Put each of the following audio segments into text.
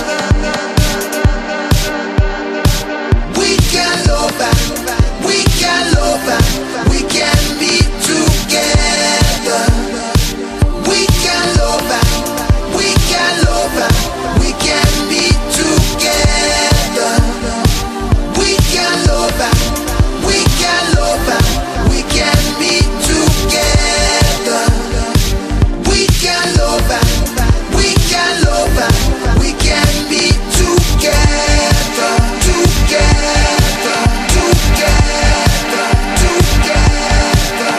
We can love and we can love and we can be together. We can love and we can love and we can be together. We can love and we can love and we can be together. We can love and we can love and we can be together. Together, together, together,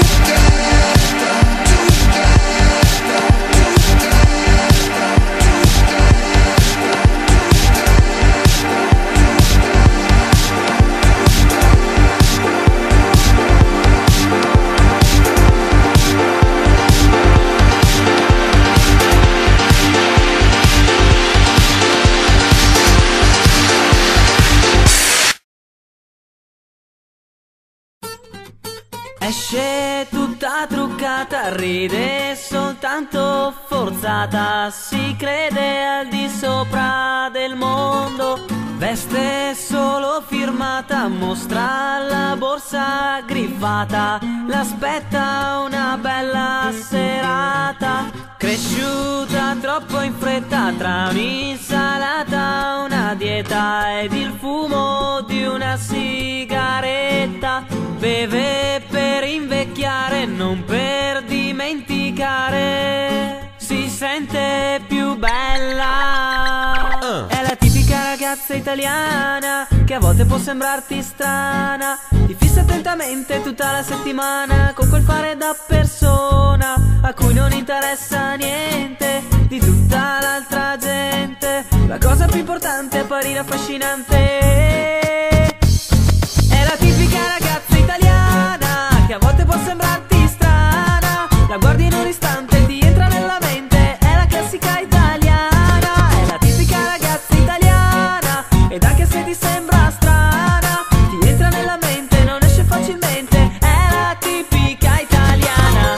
Esce tutta truccata, ride soltanto forzata, si crede al di sopra del mondo, veste solo firmata, mostra la borsa griffata, l'aspetta una bella serata, cresciuta troppo in fretta tra un'insalata, una dieta ed il fumo di una sigaretta. Beve per invecchiare, non per dimenticare. Si sente più bella. È la tipica ragazza italiana che a volte può sembrarti strana. Ti fissa attentamente tutta la settimana con quel fare da persona a cui non interessa niente di tutta l'altra gente. La cosa più importante è apparire affascinante. È la tipica ragazza italiana che a volte può sembrarti strana. La guardi in un istante e ti entra nella mente. È la classica italiana. È la tipica ragazza italiana. Ed anche se ti sembra strana, ti entra nella mente, non esce facilmente. È la tipica italiana.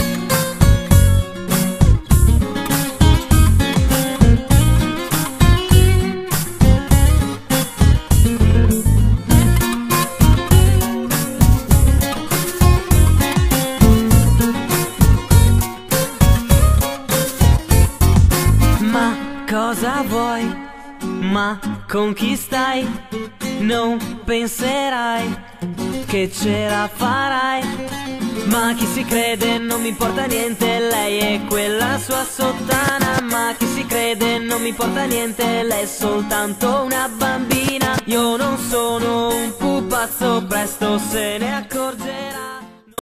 Cosa vuoi? Ma con chi stai? Non penserai che ce la farai. Ma chi si crede non mi importa niente, lei è quella sua sottana. Ma chi si crede non mi importa niente, lei è soltanto una bambina. Io non sono un pupazzo, presto se ne accorge.